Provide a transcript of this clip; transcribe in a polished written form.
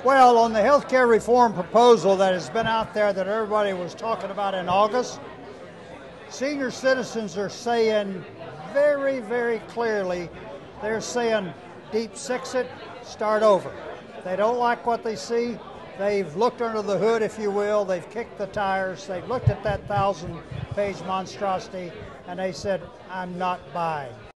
Well, on the health care reform proposal that has been out there that everybody was talking about in August, senior citizens are saying very, very clearly, they're saying deep six it, start over. They don't like what they see. They've looked under the hood, if you will. They've kicked the tires. They've looked at that 1,000-page monstrosity, and they said, I'm not buying.